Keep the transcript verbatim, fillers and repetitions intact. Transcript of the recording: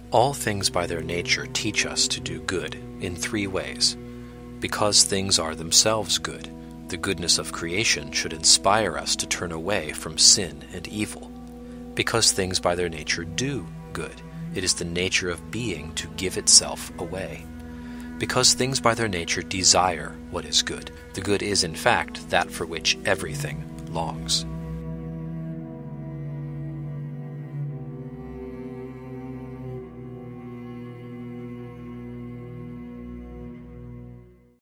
All things by their nature teach us to do good in three ways. Because things are themselves good, the goodness of creation should inspire us to turn away from sin and evil. Because things by their nature do good, it is the nature of being to give itself away. Because things by their nature desire what is good, the good is in fact that for which everything longs.